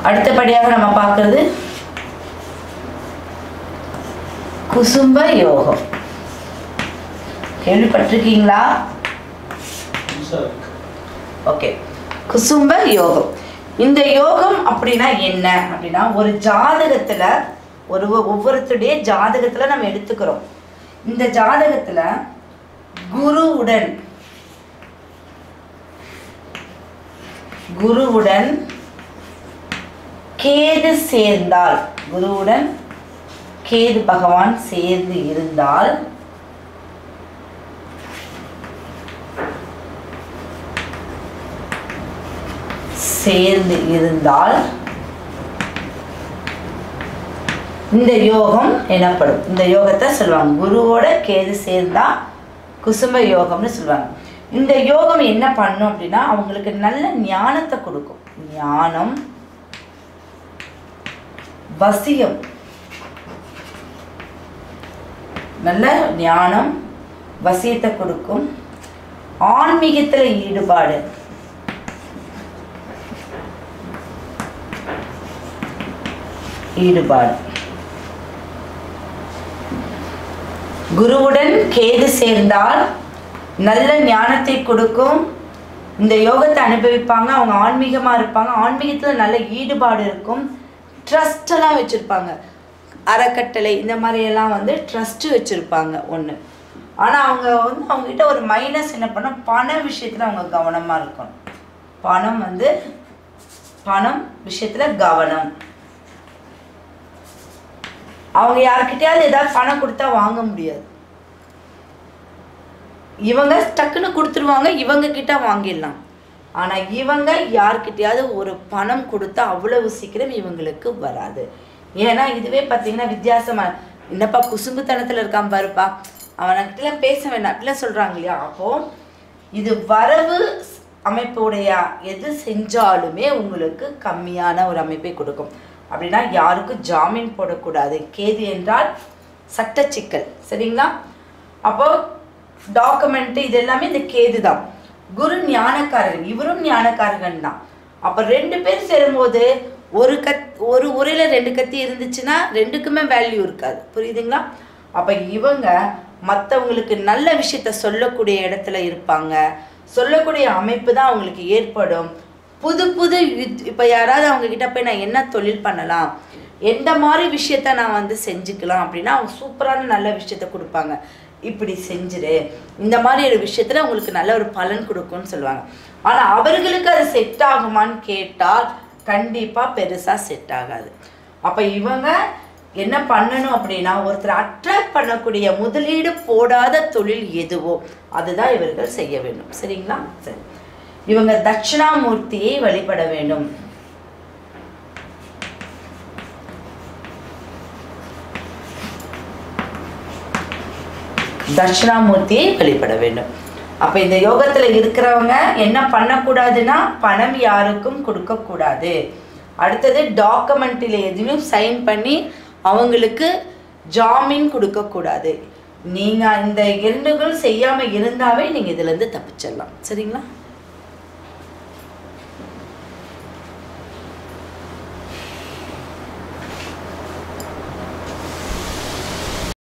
அடுத்தபடியாக நம்ம பார்க்கிறது குசும்ப யோகம். கேள்விப்பட்டிருக்கீங்களா? ஓகே, குசும்ப யோகம். இந்த யோகம் அப்படின்னா என்ன அப்படின்னா, ஒரு ஜாதகத்துல ஒவ்வொருத்தருடைய ஜாதகத்துல நம்ம எடுத்துக்கிறோம். இந்த ஜாதகத்துல குருவுடன் கேது சேர்ந்தால், குருவுடன் கேது பகவான் சேர்ந்து இருந்தால் இந்த யோகம் எனப்படும். இந்த யோகத்தை சொல்லுவாங்க, குருவோட கேது சேர்ந்தா குசும்ப யோகம்னு சொல்லுவாங்க. இந்த யோகம் என்ன பண்ணும் அப்படின்னா, அவங்களுக்கு நல்ல ஞானத்தை கொடுக்கும். ஞானம், வசியம், நல்ல ஞானம் வசியத்தை கொடுக்கும். ஆன்மீகத்துல ஈடுபாடு. குருவுடன் கேது சேர்ந்தால் நல்ல ஞானத்தை கொடுக்கும். இந்த யோகத்தை அனுபவிப்பாங்க. அவங்க ஆன்மீகமா இருப்பாங்க. ஆன்மீகத்துல நல்ல ஈடுபாடு இருக்கும். ட்ரஸ்ட் எல்லாம் வச்சிருப்பாங்க. அறக்கட்டளை இந்த மாதிரி எல்லாம் வந்து ட்ரஸ்ட் வச்சிருப்பாங்க ஒன்று. ஆனால் அவங்க வந்து அவங்ககிட்ட ஒரு மைனஸ் என்ன பண்ண, பண விஷயத்துல அவங்க கவனமா இருக்கணும். பணம் விஷயத்துல கவனம். அவங்க யார்கிட்டயாவது ஏதாவது பணம் கொடுத்தா வாங்க முடியாது. இவங்க டக்குன்னு கொடுத்துருவாங்க, இவங்க கிட்ட வாங்கிடலாம். ஆனா இவங்க யார்கிட்டயாவது ஒரு பணம் கொடுத்தா அவ்வளவு சீக்கிரம் இவங்களுக்கு வராது. ஏன்னா இதுவே பார்த்தீங்கன்னா வித்தியாசமா, என்னப்பா குசும்புத்தனத்துல இருக்கான் பாருப்பா, அவன்கிட்ட பேச வேண்டாம் அப்படிலாம் சொல்றாங்க இல்லையா. அப்போ இது வரவு அமைப்புடைய எது செஞ்சாலுமே உங்களுக்கு கம்மியான ஒரு அமைப்பை கொடுக்கும். அப்படின்னா யாருக்கும் ஜாமீன் போடக்கூடாது. கேது என்றால் சட்ட சிக்கல், சரிங்களா? அப்போ டாக்குமெண்ட் இது எல்லாமே இந்த கேது தான். குரு ஞானக்காரகன், இவரும் ஞானக்காரகன் தான். அப்போ ரெண்டு பேர் சேரும்போது ஒரு உரையில ரெண்டு கத்தி இருந்துச்சுன்னா ரெண்டுக்குமே வேல்யூ இருக்காது. புரியுதுங்களா? அப்போ இவங்க மற்றவங்களுக்கு நல்ல விஷயத்த சொல்லக்கூடிய இடத்துல இருப்பாங்க. சொல்லக்கூடிய அமைப்பு தான் அவங்களுக்கு ஏற்படும். புது இப்போ யாராவது அவங்க கிட்ட போய் நான் என்ன தொழில் பண்ணலாம், எந்த மாதிரி விஷயத்த நான் வந்து செஞ்சுக்கலாம் அப்படின்னா அவங்க சூப்பரான நல்ல விஷயத்த கொடுப்பாங்க. இப்படி செஞ்சிரு, இந்த மாதிரி ஒரு விஷயத்துல உங்களுக்கு நல்ல ஒரு பலன் கொடுக்கும்னு சொல்லுவாங்க. ஆனால் அவர்களுக்கு அது செட் ஆகுமான்னு கேட்டால் கண்டிப்பா பெருசா செட் ஆகாது. அப்போ இவங்க என்ன பண்ணணும் அப்படின்னா, ஒருத்தர் அட்ராக்ட் பண்ணக்கூடிய முதலீடு போடாத தொழில் எதுவோ அதுதான் இவர்கள் செய்ய வேண்டும். சரிங்களா? சரி, இவங்க தட்சிணாமூர்த்தியை வழிபட வேண்டும். தட்சிணாமூர்த்தியை வழிபட வேண்டும். அப்ப இந்த யோகத்துல இருக்கிறவங்க என்ன பண்ணக்கூடாதுன்னா, பணம் யாருக்கும் கொடுக்க கூடாது. அடுத்தது டாக்குமெண்ட்ல எதுவும் சைன் பண்ணி அவங்களுக்கு ஜாமீன் கொடுக்க கூடாது. நீங்க இந்த இரண்டுகள் செய்யாம இருந்தாவே நீங்க இதுல இருந்து தப்பிச்சிடலாம். சரிங்களா?